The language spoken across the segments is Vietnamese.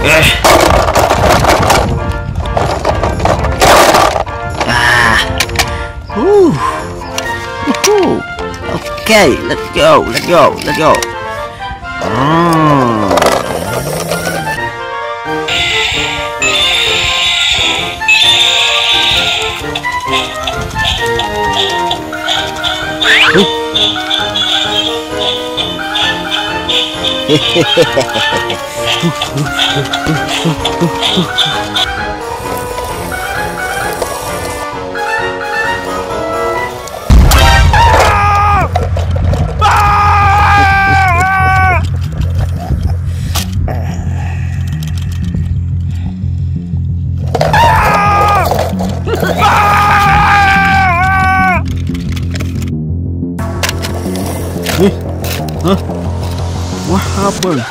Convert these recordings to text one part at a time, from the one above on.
Okay, let's go. Huh? What happened?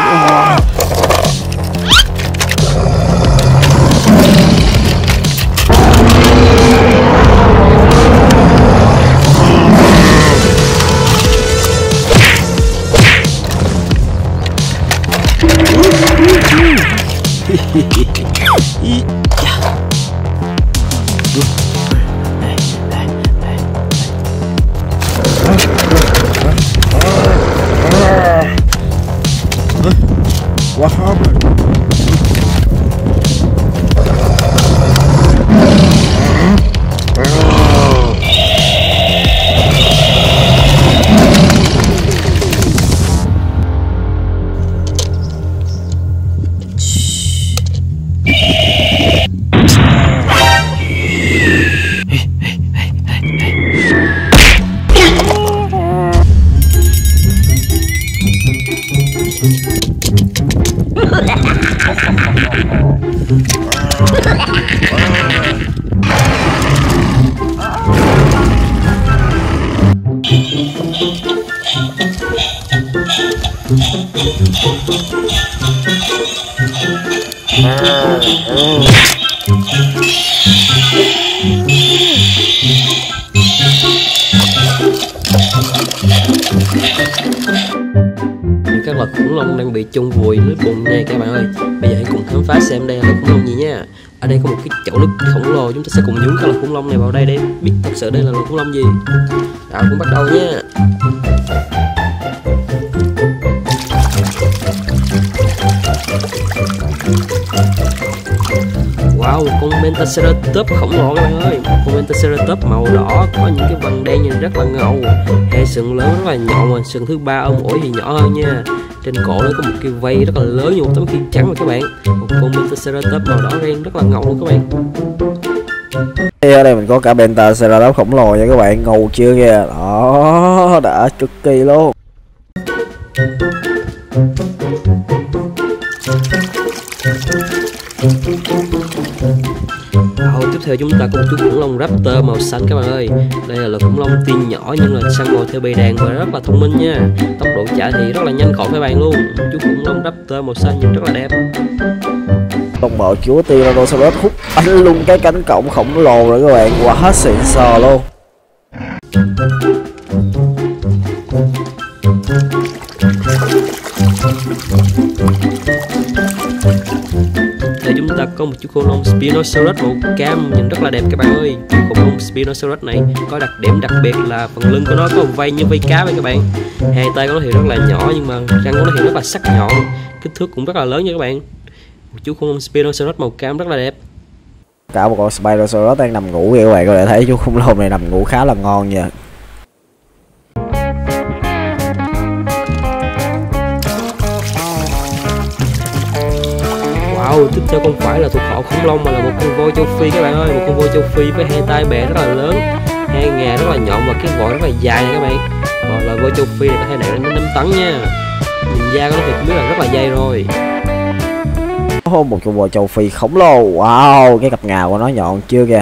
What happened? Các loài khủng long đang bị chôn vùi dưới bùn này các bạn ơi. Bây giờ hãy cùng khám phá xem đây là loài khủng long gì nha. Ở đây có một cái chậu nước khổng lồ, chúng ta sẽ cùng nhúng các loài khủng long này vào đây để biết thật sự đây là loài khủng long gì. Rồi cũng bắt đầu nha. Wow, con Mentaceratops khổng lồ các bạn ơi. Con Mentaceratops màu đỏ có những cái vân đen nhìn rất là ngầu. Hệ sừng lớn rất là nhọn, mà sừng thứ ba ở mũi thì nhỏ hơn nha. Trên cổ nó có một cái vây rất là lớn như một tấm khiên trắng rồi các bạn. Một con Mentaceratops màu đỏ đen rất là ngầu luôn các bạn. Ở đây mình có cả Mentaceratops khổng lồ nha các bạn, ngầu chưa kìa. Đó, đã cực kỳ luôn. Tiếp theo chúng ta có một chú khủng long raptor màu xanh các bạn ơi. Đây là loài khủng long tuy nhỏ nhưng là săn mồi theo bầy đàn và rất là thông minh nha. Tốc độ chạy thì rất là nhanh khỏi các bạn luôn. Chú khủng long raptor màu xanh nhìn rất là đẹp. Đồng bộ chúa Tyrannosaurus hút anh luôn cái cánh cổng khổng lồ rồi các bạn, quá xịn sò luôn. Đây chúng ta có một chú khủng long Spinosaurus màu cam nhìn rất là đẹp các bạn ơi. Chú khủng long Spinosaurus này có đặc điểm đặc biệt là phần lưng của nó có một vây như vây cá vậy các bạn. Hai tay của nó thì rất là nhỏ nhưng mà răng của nó thì rất là sắc nhọn, kích thước cũng rất là lớn nha các bạn. Một chú khủng long Spinosaurus màu cam rất là đẹp. Cả một con Spinosaurus đang nằm ngủ kìa các bạn, có thể thấy chú khủng long này nằm ngủ khá là ngon nha. Tiếp theo không phải là thuộc họ khủng long mà là một con voi châu Phi các bạn ơi. Một con voi châu Phi với hai tai bè rất là lớn, hai ngà rất là nhọn và cái vỏ rất là dài này các bạn. Và loài voi châu Phi này có thể nặng đến 5 tấn nha. Nhìn da của nó thì cũng biết là rất là dày rồi. Một con voi châu Phi khổng lồ. Wow, cái cặp ngà của nó nhọn chưa kìa.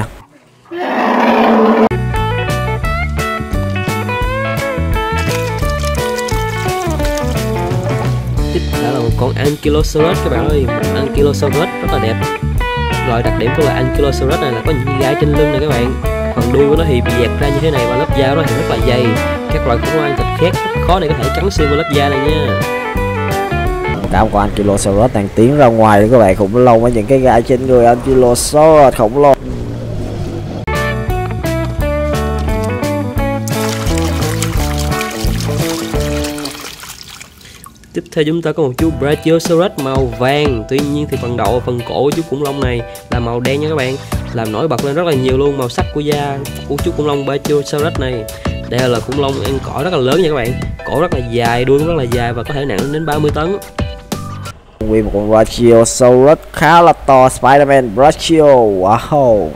Con Ankylosaurus các bạn ơi, một Ankylosaurus rất là đẹp. Loại đặc điểm của loài Ankylosaurus này là có những gai trên lưng này các bạn. Phần đuôi của nó thì bị dẹp ra như thế này và lớp da của nó thì rất là dày. Các loại khủng long ăn thịt khác rất khó để có thể cắn xuyên vào lớp da này nha. Cảm của Ankylosaurus đang tiến ra ngoài đấy các bạn. Khủng long với những cái gai trên người Ankylosaurus khổng lồ. Tiếp theo chúng ta có một chú Brachiosaurus màu vàng. Tuy nhiên thì phần đầu và phần cổ của chú khủng long này là màu đen nha các bạn, làm nổi bật lên rất là nhiều luôn màu sắc của da của chú khủng long Brachiosaurus này. Đây là khủng long ăn cỏ rất là lớn nha các bạn, cổ rất là dài, đuôi rất là dài và có thể nặng đến 30 tấn. Nguyên một con Brachiosaurus khá là to, Spider-Man Brachio. Wow.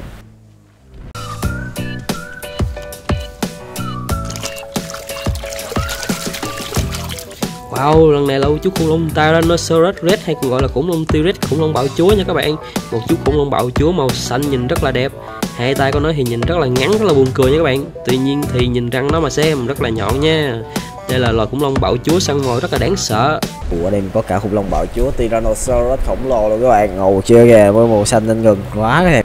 Wow, lần này là chú khủng long Tyrannosaurus Rex hay còn gọi là khủng long T-Rex, khủng long bạo chúa nha các bạn. Một chú khủng long bạo chúa màu xanh nhìn rất là đẹp. Hai tay của nó thì nhìn rất là ngắn, rất là buồn cười nha các bạn. Tuy nhiên thì nhìn răng nó mà xem rất là nhọn nha. Đây là loài khủng long bạo chúa săn mồi rất là đáng sợ. Ở đây có cả khủng long bạo chúa Tyrannosaurus khổng lồ luôn các bạn. Ngầu chưa kìa, với màu xanh lên ngực quá đẹp.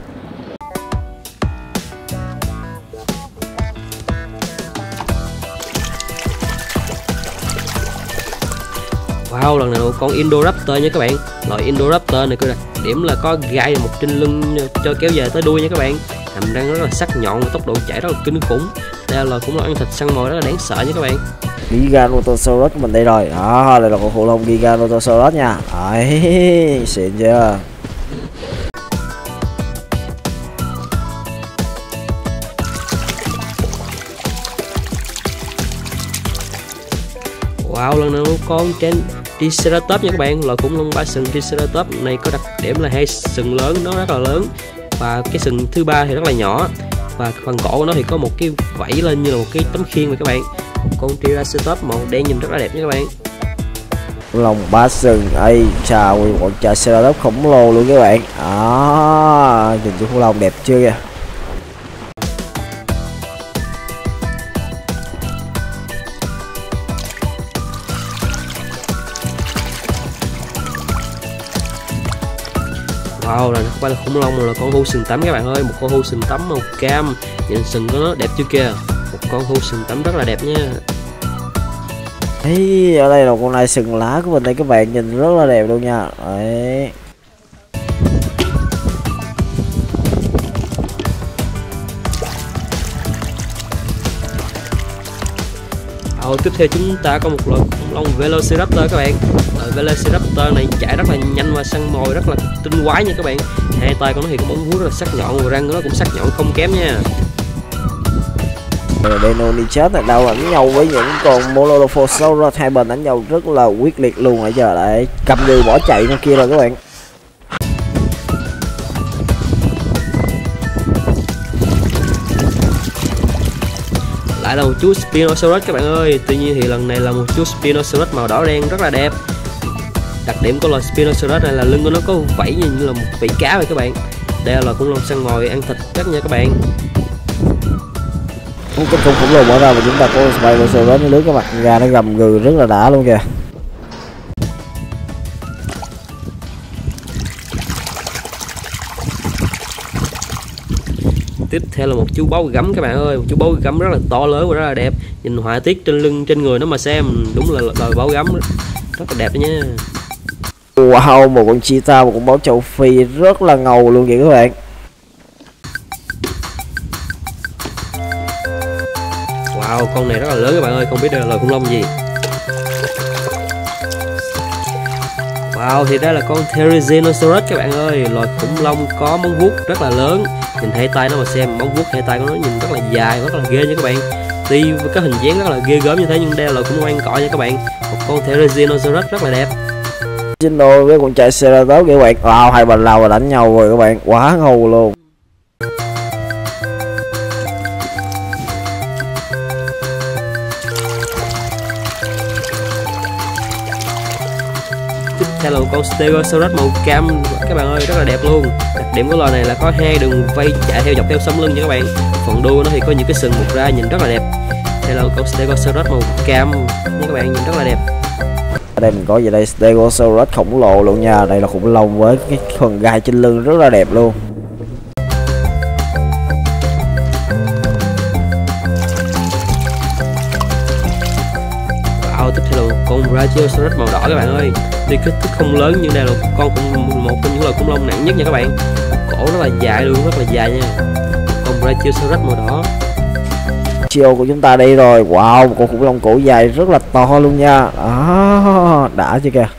Wow, lần này là con Indoraptor nha các bạn. Loại Indoraptor này có đặc điểm là có gai một trên lưng cho kéo dài tới đuôi nha các bạn. Hàm răng rất là sắc nhọn và tốc độ chạy rất là kinh khủng. Đây là loài khủng long ăn thịt săn mồi rất là đáng sợ nha các bạn. Giganotosaurus của mình đây rồi. Đó, đây là con khủng long Giganotosaurus nha. Đấy, xịn chưa. Wow, lần này con trên Triceratops nha các bạn. Loài khủng long ba sừng Triceratops này có đặc điểm là hai sừng lớn, nó rất là lớn và cái sừng thứ ba thì rất là nhỏ, và phần cổ của nó thì có một cái vảy lên như là một cái tấm khiên vậy các bạn. Con Triceratops màu đen nhìn rất là đẹp nha các bạn. Khủng long ba sừng, ây chà, nguyên một Triceratops khổng lồ luôn các bạn. Đó, nhìn chú khủng long đẹp chưa kìa. Wow, là không phải là khủng long mà là con hươu sừng tấm các bạn ơi. Một con hươu sừng tấm màu cam, nhìn sừng của nó đẹp chưa kìa. Một con hươu sừng tấm rất là đẹp nha. Ấy, ở đây là con này sừng lá của mình đây các bạn, nhìn rất là đẹp luôn nha. Đấy. Tiếp theo chúng ta có một loài khủng long Velociraptor các bạn. Loài Velociraptor này chạy rất là nhanh và săn mồi rất là tinh quái nha các bạn. Hai tay của nó thì có móng vuốt rất là sắc nhọn và răng của nó cũng sắc nhọn không kém nha. Deinonychus này đâu đánh nhau với những con Molophosaurus, hai bên đánh nhau rất là quyết liệt luôn ở giờ đấy, cầm người bỏ chạy ngoài kia rồi các bạn. Lại là một chú Spinosaurus các bạn ơi. Tuy nhiên thì lần này là một chú Spinosaurus màu đỏ đen rất là đẹp. Đặc điểm của loài Spinosaurus này là lưng của nó có vảy như là một vảy cá vậy các bạn. Đây là loài khủng long săn mồi ăn thịt rất nha các bạn. Cái con khủng long mở ra và chúng ta có Spinosaurus nó lướt cái mặt ra, nó gầm gừ rất là đã luôn kìa. Tiếp theo là một chú báu gấm các bạn ơi. Một chú báu gấm rất là to lớn và rất là đẹp. Nhìn họa tiết trên lưng trên người nó mà xem, đúng là loài báu gấm rất là đẹp nha. Wow, một con cheetah, một con báo châu Phi rất là ngầu luôn kìa các bạn. Wow, con này rất là lớn các bạn ơi, không biết đây là loài khủng long gì. Wow, thì đây là con Therizinosaurus các bạn ơi. Loài khủng long có móng vuốt rất là lớn. Nhìn hai tay nó mà xem, móng vuốt hai tay của nó nhìn rất là dài, rất là ghê nha các bạn. Tuy với cái hình dáng rất là ghê gớm như thế nhưng đây là loài khủng long ăn cỏ nha các bạn. Một con Therizinosaurus rất là đẹp. Trên đôi với con Triceratops các bạn. Wow, hai bên lao và đánh nhau rồi các bạn, quá ngầu luôn. Tiếp theo là một con Stegosaurus màu cam các bạn ơi, rất là đẹp luôn. Đặc điểm của loài này là có hai đường vây chạy theo dọc theo sống lưng nha các bạn. Phần đuôi nó thì có những cái sừng mọc ra nhìn rất là đẹp. Đây là một con Stegosaurus màu cam nha các bạn, nhìn rất là đẹp. Ở đây mình có gì đây, Stegosaurus khổng lồ luôn nha. Đây là khủng long với cái phần gai trên lưng rất là đẹp luôn. Wow, Wow, tiếp theo là một con Brachiosaurus màu đỏ các bạn ơi. Tuy kích thước không lớn nhưng đây là một trong những loài khủng long nặng nhất nha các bạn. Cổ rất là dài luôn, rất là dài nha. Con Brachiosaurus màu đỏ. Chiều của chúng ta đây rồi. Wow, một con khủng long cổ dài rất là to luôn nha. Đã chưa kìa.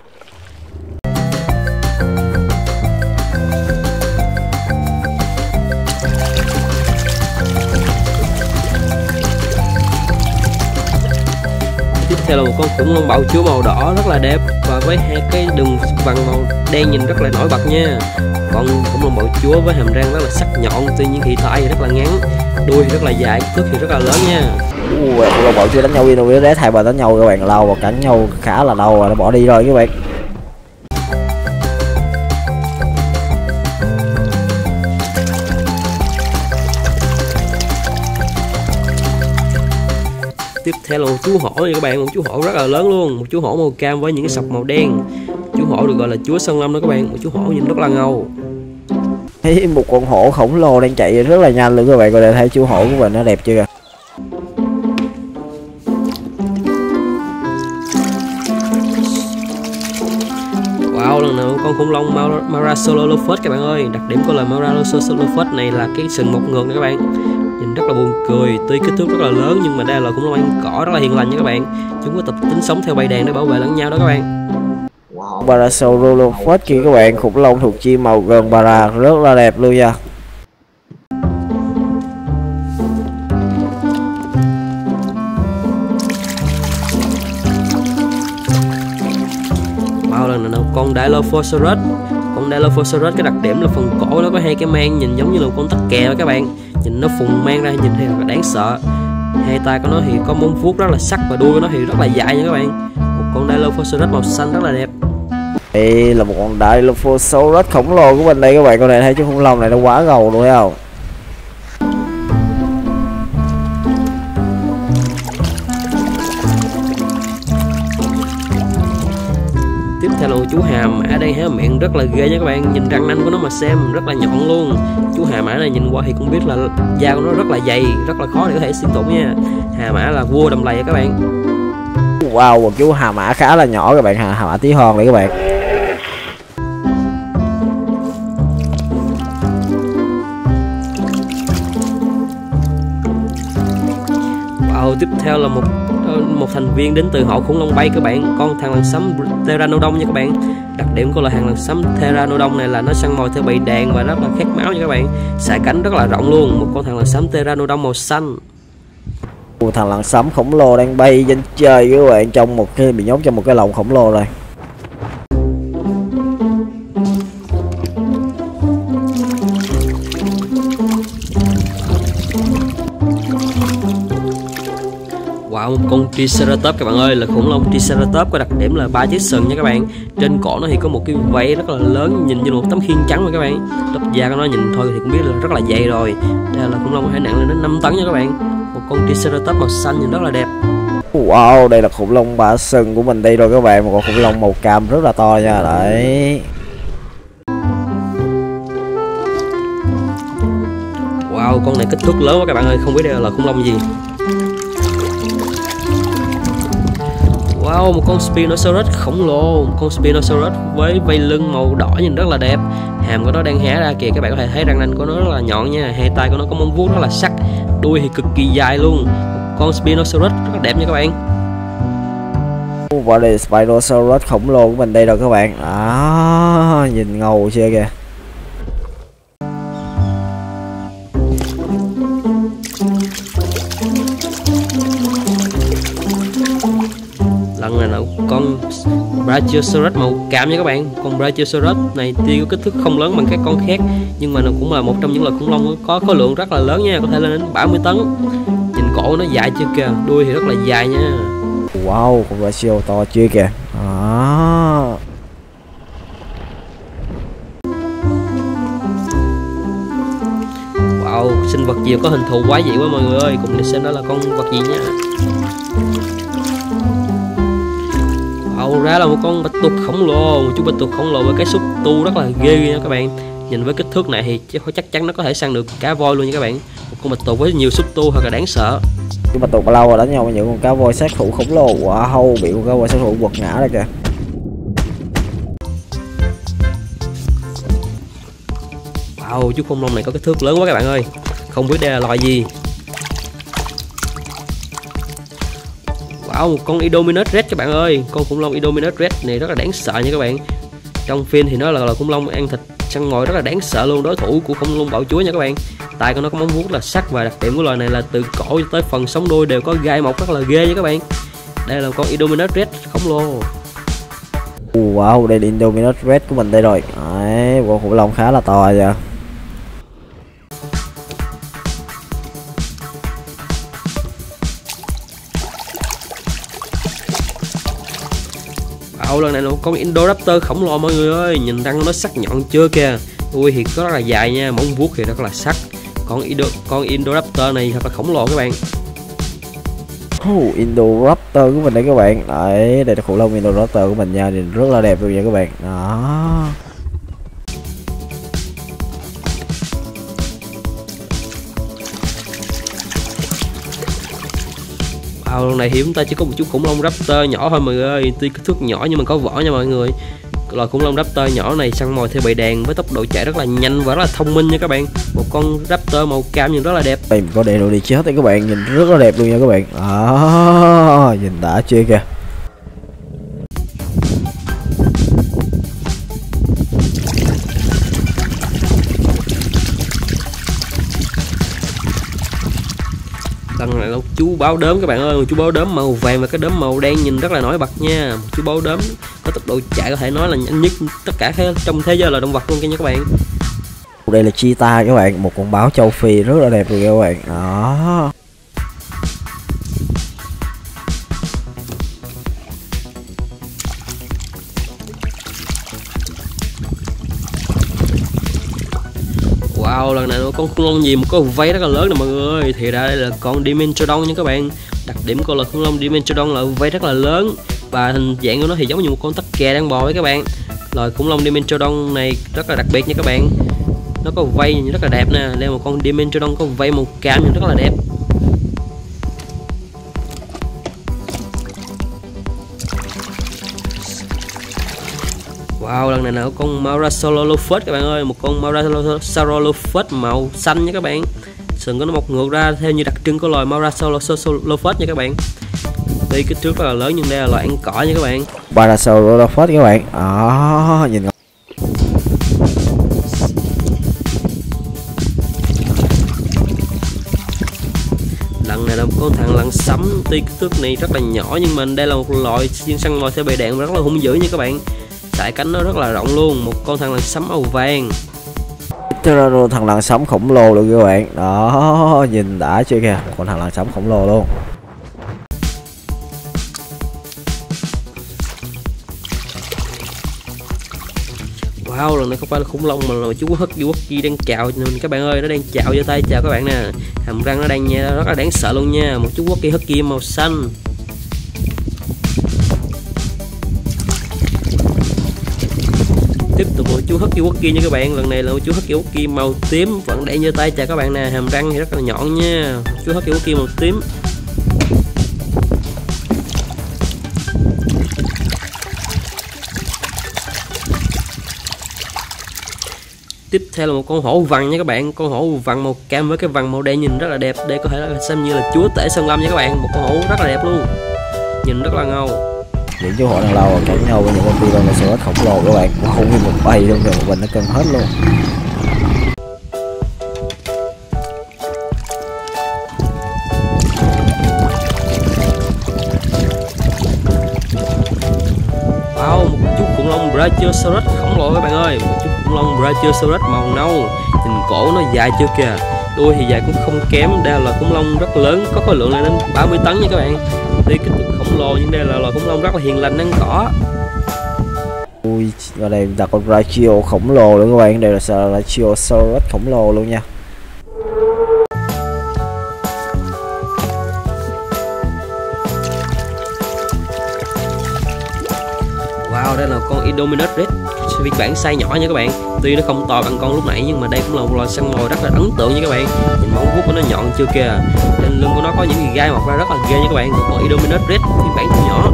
Tiếp theo là một con khủng long bạo chúa màu đỏ rất là đẹp và với hai cái đường vằn màu đen nhìn rất là nổi bật nha. Con khủng long bạo chúa với hàm răng rất là sắc nhọn, tuy nhiên thì tai thì rất là ngắn, đuôi thì rất là dài, kích thước thì rất là lớn nha. Khủng long bạo chúa đánh nhau đi đâu đấy, hai bà đánh nhau các bạn, lâu và cắn nhau khá là lâu rồi, nó bỏ đi rồi các bạn. Tiếp theo là một chú hổ nha các bạn, một chú hổ rất là lớn luôn, một chú hổ màu cam với những cái sọc màu đen. Chú hổ được gọi là chúa Sơn Lâm đó các bạn, một chú hổ nhìn rất là ngầu. Thấy một con hổ khổng lồ đang chạy rất là nhanh luôn các bạn, coi thấy chú hổ của mình nó đẹp chưa kìa. Wow, lần nào con khủng long Marasaurolophus các bạn ơi. Đặc điểm của loài Marasaurolophus này là cái sừng mọc ngược nè các bạn, nhìn rất là buồn cười. Tuy kích thước rất là lớn nhưng mà đây là khủng long ăn cỏ rất là hiền lành nha các bạn. Chúng có tập tính sống theo bầy đàn để bảo vệ lẫn nhau đó các bạn. Marasaurolophus kia các bạn, khủng long thuộc chi màu gần bara, rất là đẹp luôn nha. Wow, lần nào con Dilophosaurus. Con Dilophosaurus cái đặc điểm là phần cổ nó có hai cái mang nhìn giống như là một con tắc kè đó các bạn. Nhìn nó phùng mang ra nhìn thì rất là đáng sợ. Hai tay của nó thì có móng vuốt rất là sắc và đuôi của nó thì rất là dài nha các bạn. Một con Dilophosaurus màu xanh rất là đẹp. Đây là một con Dilophosaurus khổng lồ của mình đây các bạn, con này thấy chú khủng long này nó quá ngầu luôn thấy không? Tiếp theo là một chú hà mã đang hé miệng rất là ghê nha các bạn, nhìn răng nanh của nó mà xem rất là nhọn luôn. Chú hà mã này nhìn qua thì cũng biết là da của nó rất là dày, rất là khó để có thể xuyên thủng nha. Hà mã là vua đầm lầy các bạn. Wow, một chú hà mã khá là nhỏ các bạn, hà mã tí hon này các bạn. Wow, tiếp theo là một thành viên đến từ họ khủng long bay các bạn, con thằn lằn sấm Pteranodon nha các bạn. Đặc điểm của loài thằn lằn sấm Pteranodon này là nó săn mồi theo bầy đàn và rất là khát máu nha các bạn. Xài cánh rất là rộng luôn, một con thằn lằn sấm Pteranodon màu xanh. Thằng lằn sấm khổng lồ đang bay trên trời các bạn, trong một cái bị nhốt trong một cái lồng khổng lồ rồi. Wow, một con Triceratops các bạn ơi, là khủng long Triceratops có đặc điểm là 3 chiếc sừng nha các bạn. Trên cổ nó thì có một cái vảy rất là lớn, nhìn như một tấm khiên trắng rồi các bạn. Lớp da của nó nhìn thôi thì cũng biết là rất là dày rồi. Đây là khủng long có thể nặng lên đến 5 tấn nha các bạn. Một con Triceratops màu xanh nhìn rất là đẹp. Wow, đây là khủng long bả sừng của mình đây rồi các bạn, một con khủng long màu cam rất là to nha, đấy. Wow, con này kích thước lớn quá các bạn ơi, không biết đây là khủng long gì. Wow, một con Spinosaurus khổng lồ, một con Spinosaurus với vây lưng màu đỏ nhìn rất là đẹp. Hàm của nó đang hé ra kìa, các bạn có thể thấy răng nanh của nó rất là nhọn nha. Hai tay của nó có móng vuốt rất là sắc, đuôi thì cực kỳ dài luôn. Một con Spinosaurus rất là đẹp nha các bạn. Và đây Spinosaurus khổng lồ của mình đây rồi các bạn. Nhìn ngầu chưa kìa. Lần này là con Brachiosaurus màu cam nha các bạn. Con Brachiosaurus này tuy có kích thước không lớn bằng các con khác nhưng mà nó cũng là một trong những loài khủng long có khối lượng rất là lớn nha, có thể lên đến 30 tấn. Nhìn cổ nó dài chưa kìa, đuôi thì rất là dài nha. Wow, con Brachio to chưa kìa. Wow, sinh vật gì có hình thù quá dị quá mọi người ơi, cùng đi xem đó là con vật gì nha. Ra là một con bạch tuộc khổng lồ, một chú bạch tuộc khổng lồ với cái xúc tu rất là ghê nha các bạn. Nhìn với kích thước này thì chắc chắn nó có thể săn được cá voi luôn nha các bạn. Một con bạch tuộc với nhiều xúc tu thật là đáng sợ. Nhưng mà tụi bao lâu rồi đánh nhau với những con cá voi sát thủ khổng lồ. Wow, bị con cá voi sát thủ quật ngã ra kìa. Wow, chú khủng long này có kích thước lớn quá các bạn ơi. Không biết đây là loài gì. Wow, một con Indominus Rex các bạn ơi. Con khủng long Indominus Rex này rất là đáng sợ nha các bạn. Trong phim thì nó là khủng long ăn thịt săn mồi rất là đáng sợ luôn, đối thủ của khủng long bạo chúa nha các bạn. Tai của nó có móng vuốt là sắc, và đặc điểm của loài này là từ cổ tới phần sống đuôi đều có gai mọc rất là ghê nha các bạn. Đây là con Indominus Rex khổng lồ. Wow, đây là Indominus Rex của mình đây rồi. Đấy, con khủng long khá là to giờ. Lần này là con Indoraptor khổng lồ mọi người ơi, nhìn răng nó sắc nhọn chưa kìa. Đuôi thì rất là dài nha, móng vuốt thì rất là sắc. Con Indoraptor này thật là khổng lồ các bạn. Indoraptor của mình đây các bạn. Đấy, đây là khủng long Indoraptor của mình nha, nhìn rất là đẹp luôn nha các bạn. Đó. Lần này thì chúng ta chỉ có một chú khủng long raptor nhỏ thôi mọi người ơi. Tuy kích thước nhỏ nhưng mà có vỏ nha mọi người. Loài khủng long raptor nhỏ này săn mồi theo bầy đàn với tốc độ chạy rất là nhanh và rất là thông minh nha các bạn. Một con raptor màu cam nhìn rất là đẹp. Đây mình có để đồ đi chết đấy các bạn, nhìn rất là đẹp luôn nha các bạn. Đó, nhìn đã chưa kìa. Lần này là một chú báo đốm các bạn ơi, một chú báo đốm màu vàng và cái đốm màu đen nhìn rất là nổi bật nha. Một chú báo đốm có tốc độ chạy có thể nói là nhanh nhất tất cả trong thế giới là động vật luôn nha các bạn. Đây là cheetah các bạn, một con báo châu Phi rất là đẹp luôn các bạn. Đó. Wow, lần này con khủng long gì mà có vây rất là lớn nè mọi người. Thì ra đây là con Dimetrodon nha các bạn. Đặc điểm của loài khủng long Dimetrodon là vây rất là lớn và hình dạng của nó thì giống như một con tắc kè đang bò ấy các bạn. Loài khủng long Dimetrodon này rất là đặc biệt nha các bạn. Nó có vây rất là đẹp nè. Đây là một con Dimetrodon có vây màu cam nhìn rất là đẹp. Wow, lần này là con Marasaurolophus các bạn ơi, một con Marasaurolophus màu xanh nha các bạn. Sừng của nó mọc ngược ra theo như đặc trưng của loài Marasaurolophus nha các bạn. Tuy kích thước rất là lớn nhưng đây là loài ăn cỏ nha các bạn. Marasaurolophus các bạn. Đó, nhìn lần này là một con thằn lằn sấm. Tuy kích thước này rất là nhỏ nhưng mà đây là một loại chuyên săn mồi theo bầy đàn rất là hung dữ nha các bạn. Sải cánh nó rất là rộng luôn, một con thằn lằn sấm màu vàng. thằng lằn sấm khổng lồ luôn các bạn. Đó, nhìn đã chưa kìa, con thằng lằn sấm khổng lồ luôn. Wow, lần này không phải là khủng long mà là chú Husky đang chào mình các bạn ơi, nó đang chào giơ tay chào các bạn nè. Hàm răng nó đang nha, rất là đáng sợ luôn nha, một chú Husky màu xanh. Tiếp tục một chú Husky nha các bạn, lần này là một chú Husky màu tím vẫn đang giơ tay chào các bạn nè, hàm răng thì rất là nhọn nha, chú Husky màu tím. Tiếp theo là một con hổ vằn nha các bạn, con hổ vằn màu cam với cái vằn màu đen nhìn rất là đẹp. Đây có thể là xem như là chúa tể sơn lâm nha các bạn, một con hổ rất là đẹp luôn, nhìn rất là ngầu. Những chú hổ đằng lâu cạnh nhau với những con Tyrannosaurus khổng lồ các bạn, nó khủng như một bầy luôn rồi, một mình nó cân hết luôn. Wow, một chú khủng long Brachiosaurus khổng lồ các bạn ơi, một chú khủng long Brachiosaurus màu nâu, nhìn cổ nó dài chưa kìa, đuôi thì dài cũng không kém. Đây là loài khủng long rất lớn, có khối lượng lên đến 30 tấn nha các bạn. Tuy kích thước khổng lồ nhưng đây là loài khủng long rất là hiền lành ăn cỏ. Ui, ở đây là con Brachio khổng lồ luôn các bạn, đây là Brachiosaurus khổng lồ luôn nha. Wow, đây là con Indominus Rex phiên bản size nhỏ nha các bạn. Tuy nó không to bằng con lúc nãy nhưng mà đây cũng là một loài săn mồi rất là ấn tượng nha các bạn. Nhìn móng vuốt của nó nhọn chưa kìa. Trên lưng của nó có những gai mọc ra rất là ghê nha các bạn. Một con Indominus Red phiên bản nhỏ.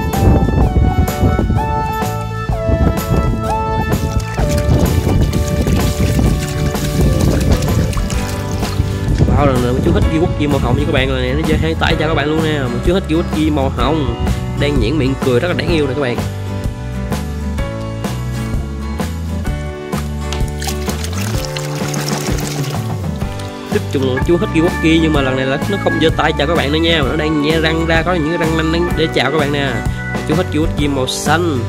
Wow, lần này một chú hít Kiwiwaki màu hồng như các bạn rồi nè, nó chơi hai tay chào các bạn luôn nè. Một chú hít Kiwiwaki màu hồng đang nhãn miệng cười rất là đáng yêu nè các bạn. Tiếp tục một chú hít Kiwiwaki nhưng mà lần này là nó không giơ tay chào các bạn nữa nha, mà nó đang nhe răng ra, có những cái răng nanh để chào các bạn nè. Một chú hít Kiwiwaki màu xanh.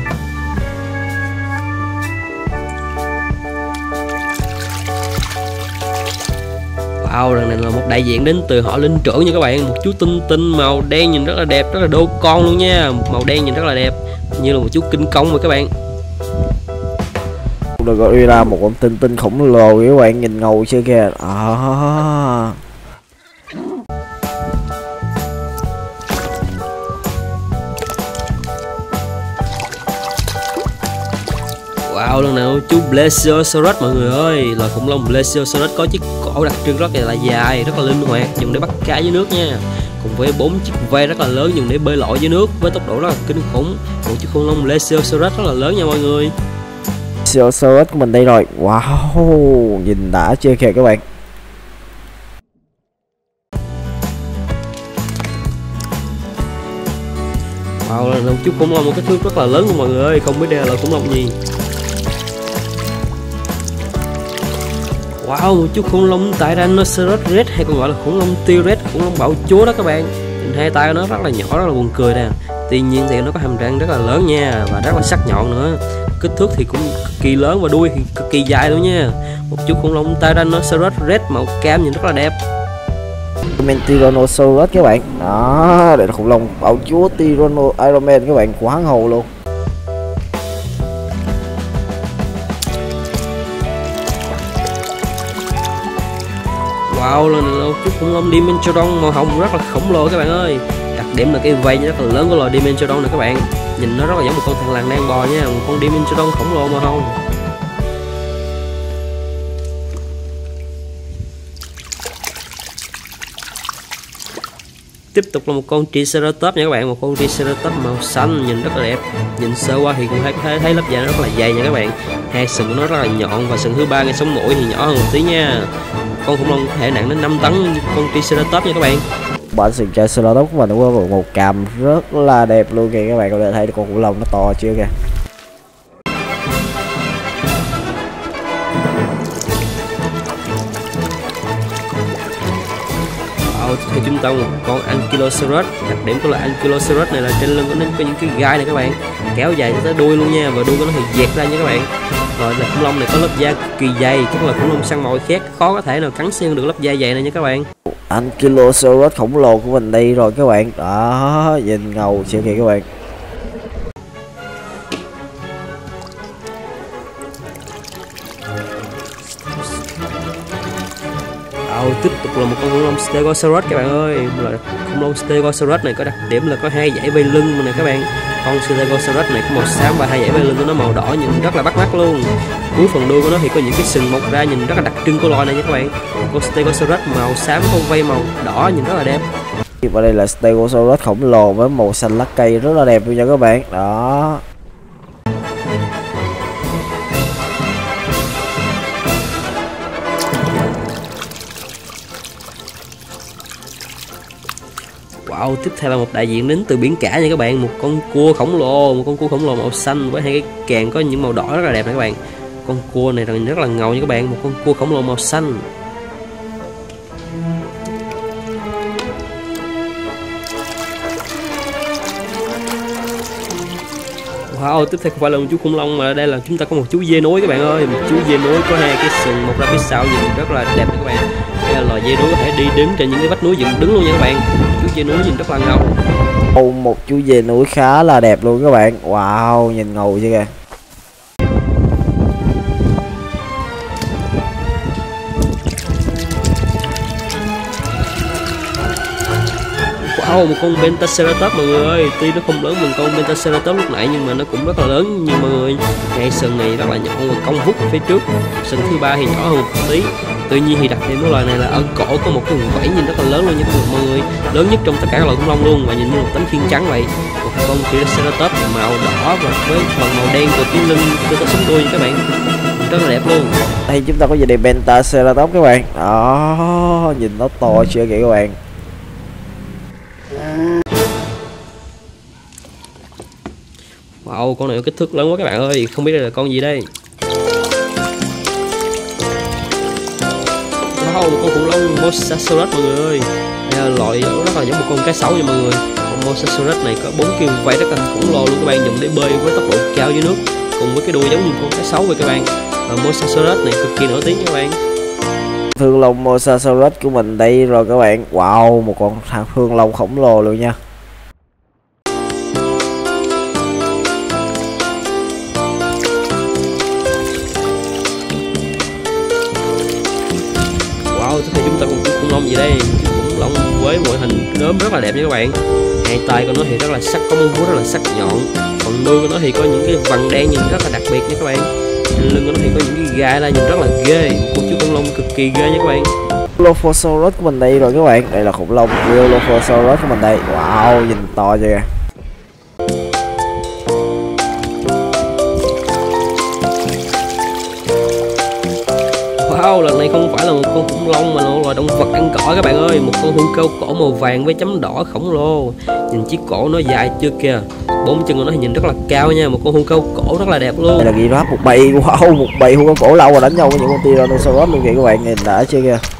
Wow, lần này là một đại diện đến từ họ linh trưởng nha các bạn. Một chú tinh tinh màu đen nhìn rất là đẹp, rất là đô con luôn nha. Màu đen nhìn rất là đẹp, như là một chú kinh công rồi các bạn. Được gọi ra một con tinh tinh khổng lồ các bạn, nhìn ngầu chưa kìa. Wow, lần nào chú Plesiosaurus mọi người ơi. Loài khủng long Plesiosaurus có chiếc cổ đặc trưng rất là dài, rất là linh hoạt, dùng để bắt cá dưới nước nha. Cùng với 4 chiếc vai rất là lớn dùng để bơi lội dưới nước với tốc độ rất là kinh khủng. Một chiếc khủng long Plesiosaurus rất là lớn nha mọi người. Plesiosaurus của mình đây rồi. Wow, nhìn đã chưa kìa các bạn. Wow, là một chú khủng long một kích thước rất là lớn luôn mọi người ơi. Không biết đây là khủng long gì. Wow, một chú khủng long Tyrannosaurus Rex hay còn gọi là khủng long T-Rex, khủng long bạo chúa đó các bạn. Nhìn hai tay của nó rất là nhỏ, rất là buồn cười nè. Tuy nhiên thì nó có hàm răng rất là lớn nha và rất là sắc nhọn nữa. Kích thước thì cũng cực kỳ lớn và đuôi thì cực kỳ dài luôn nha. Một chú khủng long Tyrannosaurus Rex màu cam nhìn rất là đẹp. Tyrannosaurus các bạn. Đó, đây là khủng long bạo chúa Tyrannosaurus Iron Man các bạn, quá ngầu luôn. Wow, là chú khủng long Dimetrodon màu hồng rất là khổng lồ các bạn ơi. Đặc điểm là cái vây rất là lớn của loài Dimetrodon này các bạn. Nhìn nó rất là giống một con thằn lằn đang bò nha, một con Dimetrodon khổng lồ màu hồng. Tiếp tục là một con Triceratops nha các bạn, một con Triceratops màu xanh nhìn rất là đẹp. Nhìn sơ qua thì cũng thấy lớp da nó rất là dày nha các bạn. Hai sừng của nó rất là nhọn và sừng thứ ba ngay sống mũi thì nhỏ hơn một tí nha. Con khủng long có thể nặng đến 5 tấn như con Triceratops nha các bạn. Bản sừng Triceratops của mình có một cằm rất là đẹp luôn kìa các bạn, có thể thấy được con khủng long nó to chưa kìa. Thì chúng ta một con Ankylosaurus. Đặc điểm của là Ankylosaurus này là trên lưng của nó có những cái gai này các bạn, kéo dài tới đuôi luôn nha, và đuôi của nó thì dẹt ra nha các bạn. Rồi là khủng long này có lớp da cực kỳ dày, chắc là khủng long săn mồi khác khó có thể nào cắn xuyên được lớp da dày này nha các bạn. Ankylosaurus khổng lồ của mình đây rồi các bạn. Đó, nhìn ngầu chưa kìa các bạn. Tiếp tục là một con khủng long Stegosaurus các bạn ơi. Là khủng long Stegosaurus này có đặc điểm là có hai dãy vây lưng này các bạn. Con Stegosaurus này có màu xám và hai dãy vây lưng của nó màu đỏ nhìn rất là bắt mắt luôn. Cuối phần đuôi của nó thì có những cái sừng mọc ra nhìn rất là đặc trưng của loài này nha các bạn. Con Stegosaurus màu xám có vây màu đỏ nhìn rất là đẹp. Và đây là Stegosaurus khổng lồ với màu xanh lá cây rất là đẹp luôn nha các bạn. Đó. Wow, tiếp theo là một đại diện đến từ biển cả nha các bạn, một con cua khổng lồ màu xanh với hai cái càng có những màu đỏ rất là đẹp này các bạn. Con cua này rất là ngầu nha các bạn, một con cua khổng lồ màu xanh. Wow, tiếp theo không phải là một chú khủng long mà đây là chúng ta có một chú dê núi các bạn ơi. Một chú dê núi có hai cái sừng mọc ra phía sau nhìn rất là đẹp các bạn. Đây là loài dê núi có thể đi đứng trên những cái vách núi dựng đứng luôn nha các bạn. Chú dê núi nhìn rất là ngầu. Một chú dê núi khá là đẹp luôn các bạn. Wow, nhìn ngầu chưa kìa. Wow, một con Pentaceratops mọi người ơi. Tuy nó không lớn bằng con Pentaceratops lúc nãy nhưng mà nó cũng rất là lớn như mọi người. Cái sừng này rất là nhỏ và cong vút phía trước. Sừng thứ ba thì nhỏ hơn một tí. Tuy nhiên thì đặc điểm của loài này là ở cổ có một cái vùng vẫy nhìn rất là lớn luôn nha mọi người, lớn nhất trong tất cả các loài khủng long luôn và nhìn như một tấm khiên trắng vậy. Một con Triceratops màu đỏ và với phần màu đen từ phía lưng cho tới sống đuôi nha các bạn, rất là đẹp luôn. Đây chúng ta có gì đây, Pentaceratops các bạn. Đó, nhìn nó to chưa kìa các bạn. Wow, con này có kích thước lớn quá các bạn ơi, không biết đây là con gì đây. Wow, một con khủng long Mosasaurus mọi người ơi. Đây là loại rất là giống một con cá sấu nha mọi người. Con Mosasaurus này có 4 cái vảy rất là khổng lồ luôn các bạn, dùng để bơi với tốc độ cao dưới nước, cùng với cái đuôi giống như con cá sấu vậy các bạn. Và Mosasaurus này cực kỳ nổi tiếng nha các bạn. Thương long Mosasaurus của mình đây rồi các bạn. Wow, một con thương long khổng lồ luôn nha. Thì chúng ta còn có khủng long gì đây? Khủng long với ngoại hình đốm rất là đẹp nha các bạn. Hai tay của nó thì rất là sắc, có móng vuốt rất là sắc nhọn. Còn đuôi của nó thì có những cái vằn đen nhìn rất là đặc biệt nha các bạn. Trên lưng của nó thì có những cái gai la nhìn rất là ghê. Một chú khủng long cực kỳ ghê nha các bạn. Dilophosaurus của mình đây rồi các bạn. Đây là khủng long Dilophosaurus của mình đây. Wow, nhìn to chưa. Wow, lần này không phải là một con khủng long mà là một loài động vật ăn cỏ các bạn ơi. Một con hươu cao cổ màu vàng với chấm đỏ khổng lồ. Nhìn chiếc cổ nó dài chưa kìa. 4 chân của nó thì nhìn rất là cao nha. Một con hươu cao cổ rất là đẹp luôn. Đây là giraffe, một bầy, wow, một bầy hươu cao cổ lâu rồi đánh nhau với những con Tyrannosaurus luôn kìa các bạn, nhìn đã chưa kìa.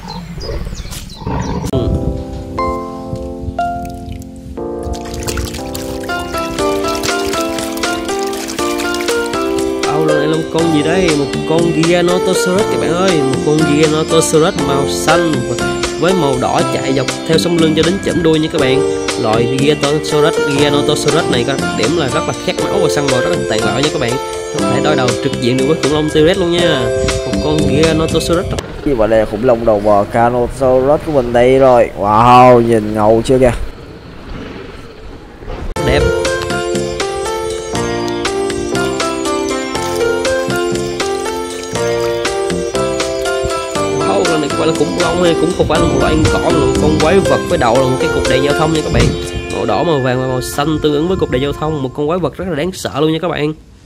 Lần này là một con gì đây? Một con Giganotosaurus các bạn ơi. Một con Giganotosaurus màu xanh với màu đỏ chạy dọc theo sống lưng cho đến chẩm đuôi nha các bạn. Loại Giganotosaurus này có đặc điểm là rất là khát máu và săn mồi rất là tàn bạo nha các bạn. Có thể đối đầu trực diện được với khủng long T-Rex luôn nha. Một con Giganotosaurus. Và đây là khủng long đầu bò Carnotaurus của mình đây rồi. Wow, nhìn ngầu chưa kìa. Đẹp. Gọi là khủng long hay cũng không phải là một loại ăn cỏ mà là một con quái vật với đầu là một cái cục đèn giao thông nha các bạn. Màu đỏ, màu vàng và màu xanh tương ứng với cục đèn giao thông, một con quái vật rất là đáng sợ luôn nha các bạn.